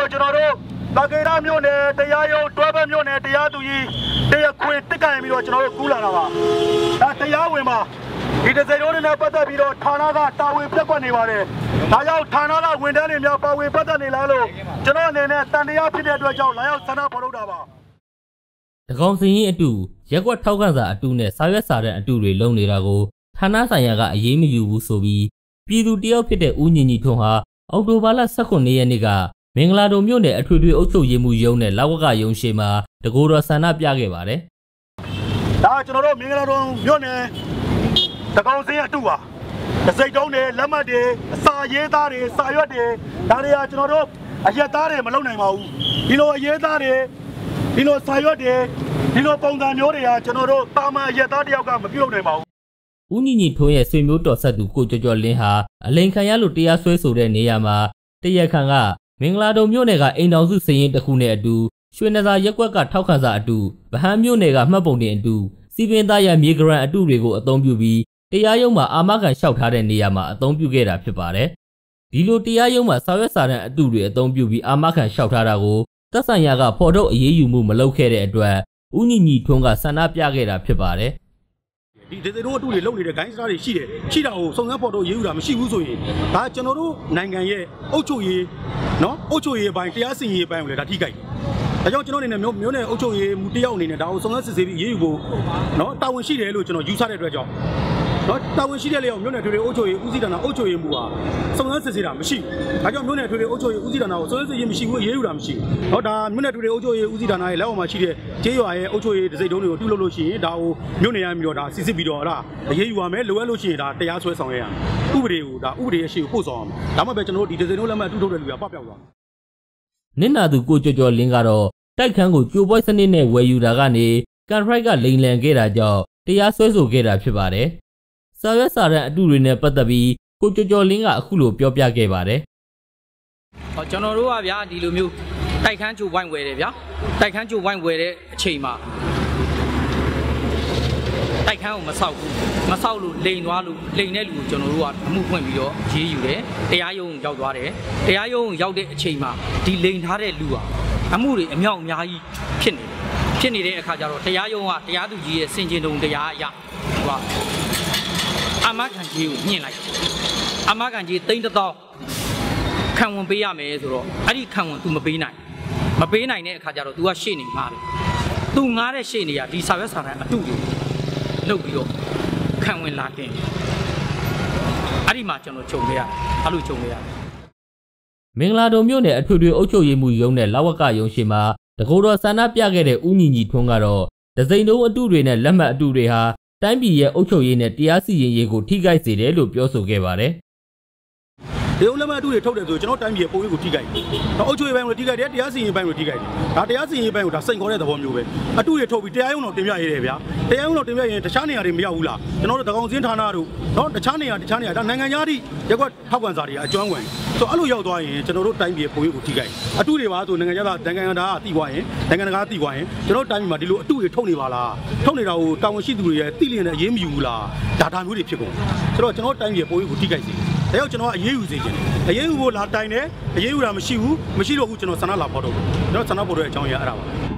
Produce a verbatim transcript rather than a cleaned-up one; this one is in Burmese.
တော်ကျွန်တော်တို့ဘာကေရမြို့နယ်တရားရုံးတွဲဘက်မြို့နယ်တရားသူကြီးတရားခွင်တက်ကန်ပြီးတော့ကျွန်တော်တို့ကူးလာတာပါဒါတရားဝင်ပါဒီတစိတို့နဲ့ပတ်သက်ပြီးတော့ဌာနကတာဝန်ပြတ်ကွက်နေပါတယ်ဒါကြောင့်ဌာနကဝန်ထမ်းတွေများပါဝင်ပတ်သက်နေလားလို့ကျွန်တော်အနေနဲ့တန်တရားဖြစ်တဲ့အတွက်ကြောင့်လာရောက်ဆန္ဒဖော်ထုတ်တာပါတကောင်စင်ရင်အတူရက်ကွက်ထောက်ခံစာအတူနဲ့စာရွက်စာတမ်းအတူတွေလုံနေတာကိုဌာနဆိုင်ရာကအရေးမယူဘူးဆိုပြီးပြည်သူတယောက်ဖြစ်တဲ့ဦးညီညီထွန်းဟာအောက်တိုဘာလ၁၉ရက်နေ့ကမင်္ဂလာဒုံမြို့နယ်အထွေထွေအုပ်ချုပ်ရေးမှူးရုံးနဲ့လောက်ဝကရုံးရှိမှာတကူတော်ဆန္ဒပြခဲ့ပါတယ်ဒါကျွန်တော်တို့မင်္ဂလာဒုံမြို့နယ်တကောင်စင်အတူပါတစိတ်တုံးတွေလက်မှတ်တွေအစာရေးသားတွေစာရွက်တွေဒါတွေကကျွန်တော်တို့အရက်သားတွေမလုပ်နိုင်ပါဘူးဒီလိုအရေးသားတွေဒီလိုစာရွက်တွေဒီလိုပုံစံမျိုးတွေကကျွန်တော်တို့တာမန်အရက်သားတယောက်ကမပြုတ်နိုင်ပါဘူးဦးညီညီထွန်းရဲ့ဆွေမျိုးတော်ဆက်သူကိုကျော်ကျော်လင်းဟာအလိန်ခံရလို့တရားစွဲဆိုတဲ့နေရာမှာတရက်ခန့်ကမင်္ဂလာဒုံမြို့နယ်ကအိမ်တော်စုစည်ရင်တစ်ခုနဲ့အတူရွှေနဇာရက်ကွက်ကထောက်ခံစာအတူဗဟန်းမြို့နယ်ကမှတ်ပုံတင်အတူစီပင်သားရမြေဂရန်အတူတွေကိုအသုံးပြုပြီးတရားရုံးမှာအာမခံလျှောက်ထားတဲ့နေရာမှာအသုံးပြုခဲ့တာဖြစ်ပါတယ်ဒီလိုတရားရုံးမှာစာရွက်စာတမ်းအတူတွေအသုံးပြုပြီးအာမခံလျှောက်ထားတာကိုသက်ဆိုင်ရာကဖော်ထုတ်အရေးယူမှုမလုပ်ခဲ့တဲ့အတွက်ဦးညီညီထွန်းကဆန္ဒပြခဲ့တာဖြစ်ပါတယ်ဒီဒေသတို့အတူတွေလုံနေတဲ့ဂိုင်းစတာတွေရှိတယ်ရှိတာကိုစုံစမ်းဖော်ထုတ်ရေးယူတာမရှိဘူးဆိုရင်ဒါကျွန်တော်တို့နိုင်ငံရဲ့အုပ်ချုပ်ရေးနော်အုပ်ချုပ်ရေးပိုင်းတရားစီရင်ရေးပိုင်းကိုလည်းဒါထိခိုက်တယ်ဒါကြောင့်ကျွန်တော်အနေနဲ့မျိုးမျိုးနဲ့အုပ်ချုပ်ရေးမူတယောက်အနေနဲ့ဒါကိုစုံစမ်းစစ်ဆေးပြီးရေးယူဖို့နော်တာဝန်ရှိတယ်လို့ကျွန်တော်ယူဆတဲ့အတွက်ကြောင့်နော်တာဝန်ရှိတဲ့လေအောင်မျိုးနယ်ထွေထွေအုပ်ချုပ်ရေးဦးစီးဌာနအုပ်ချုပ်ရေးမူဟာစုံစမ်းစစ်ဆေးတာမရှိဘူးဒါကြောင့်မျိုးနယ်ထွေထွေအုပ်ချုပ်ရေးဦးစီးဌာနကိုစုံစမ်းစစ်ဆေးရေးမရှိဘူးရေးယူတာမရှိဘူးနော်ဒါမျိုးနယ်ထွေထွေအုပ်ချုပ်ရေးဦးစီးဌာနရဲ့လက်အောက်မှာရှိတဲ့ကျေးရွာရဲ့အုပ်ချုပ်ရေးဒစိတ်တုံးတွေကိုပြုလုပ်လို့ရှိရင်ဒါကိုမျိုးနယ်ရပြီးတော့ဒါစစ်စစ်ပြီးတော့အဲ့ဒါအရေးယူရမယ်လိုအပ်လို့ရှိရင်ဒါတရားစွဲဆောင်ရရမယ်ဥပဒေကိုဒါဥပဒေရဲ့ရှေ့ကိုပို့ဆောင်အောင်ဒါမှပဲကျွန်တော်တို့ဒီဒစိတ်တုံးလက်မှတ်တူထုတ်တဲ့လူကပပျောက်သွားနင့်နာသူကိုကျော်ကျော်လင်းကတော့တိုက်ခန်းကိုကြိုပွဲစနစ်နဲ့ဝယ်ယူတာကနေကန်ထရိုက်ကလိန်လန်ခဲ့တာကြောင့်တရားစွဲဆိုခဲ့တာဖြစ်ပါတယ်စာရွက်စာတမ်းအတူတွေနဲ့ပတ်သက်ပြီးကိုကျော်ကျော်လင်းကအခုလိုပြောပြခဲ့ပါတယ်ဟောကျွန်တော်တို့ကဗျာဒီလိုမျိုးတိုက်ခန်းကြိုဝိုင်းဝယ်တယ်ဗျာတိုက်ခန်းကြိုဝိုင်းဝယ်တဲ့အချိန်မှာတိုက်ခန်းကိုမဆောက်ဘူးမဆောက်လို့လိန်သွားလို့လိန်တဲ့လူကိုကျွန်တော်တို့ကအမှုဖွင့်ပြီးတော့ရေးယူတယ်တရားရုံးရောက်သွားတယ်တရားရုံးရောက်တဲ့အချိန်မှာဒီလိန်ထားတဲ့လူဟာအမှုတွေအမြောက်အများကြီးဖြစ်နေဖြစ်နေတဲ့အခါကျတော့တရားရုံးကတရားသူကြီးရဲ့စင်ကြင်တုံတရားအရဟိုကအမခံကြီးကိုညှင့်လိုက်အမခံကြီးတိမ့်တသောခံဝန်ပေးရမယ်ဆိုတော့အဲ့ဒီခံဝန် तू မပေးနိုင်မပေးနိုင်တဲ့အခါကျတော့ तू ကရှေ့နေငားတယ် तू ငားတဲ့ရှေ့နေကဒီစာရွက်စာတမ်းအတုတွေလုပ်ပြီးတော့ခံဝန်လာတင်အဲ့ဒီမှာကျွန်တော်ခြုံခဲ့ရတယ်အဲ့လိုခြုံခဲ့ရတယ်မင်္ဂလာဒုံမြို့နယ်အထွေထွေအုပ်ချုပ်ရေးမှူးရုံးနဲ့လောက်ဝကရုံးရှိမှာတကူတော်ဆန္ဒပြခဲ့တဲ့ဦးညီညီထွန်းကတော့ဒစိန်တုံးအတူတွေနဲ့လက်မှတ်အတူတွေဟာတိုင်းပြည်ရဲ့အုပ်ချုပ်ရေးနဲ့တရားစီရင်ရေးကိုထိခိုက်စေတယ်လို့ပြောဆိုခဲ့ပါတယ်။ဒီလက်မှတ်အတူတွေထုတ်တယ်ဆိုကျွန်တော်တိုင်းပြည်ရဲ့ပုံရိပ်ကိုထိခိုက်တယ်။တော့အုပ်ချုပ်ရေးပိုင်းကိုထိခိုက်တယ်တရားစီရင်ရေးပိုင်းကိုထိခိုက်တယ်။ဒါတရားစီရင်ရေးပိုင်းကိုဒါစိန်ခေါ်တဲ့သဘောမျိုးပဲ။အတူတွေထုတ်ပြီးတရားရုံးတော်တင်ပြရဲတယ်ဗျာ။တရားရုံးတော်တင်ပြရင်တခြားနေရာတွေမရောက်ဘူးလား။ကျွန်တော်တို့တကောင်စင်းဌာနတို့နော်တခြားနေရာတခြားနေရာဒါနိုင်ငံသားတွေရက်ကွက်ထောက်ခံစာတွေအကျွမ်းဝင်ဆိုအဲ့လိုရောက်သွားရင်ကျွန်တော်တို့တိုင်းပြည်ပုံရိပ်ကိုထိခိုက်အတူတွေပါဆိုနိုင်ငံသားနိုင်ငံသားကတိသွားရင်နိုင်ငံတကာတိသွားရင်ကျွန်တော်တို့တိုင်းပြည်မှာဒီလိုအတူတွေထုတ်နေပါလားထုတ်နေတာကိုတာဝန်ရှိသူတွေရဲ့တိလျင်နဲ့အရေးမယူဘူးလားဒါတာမျိုးတွေဖြစ်ကုန်ဆိုတော့ကျွန်တော်တိုင်းပြည်ပုံရိပ်ကိုထိခိုက်စေဒါကြောင့်ကျွန်တော်အရေးယူစေချင်တယ်အရေးယူဖို့လာတိုင်တယ်အရေးယူတာမရှိဘူးမရှိတော့ဘူးကျွန်တော်ဆန္ဒလာဖော်တော့ကျွန်တော်ဆန္ဒဖော်တဲ့အကြောင်းအရာအဲ့ဒါပါ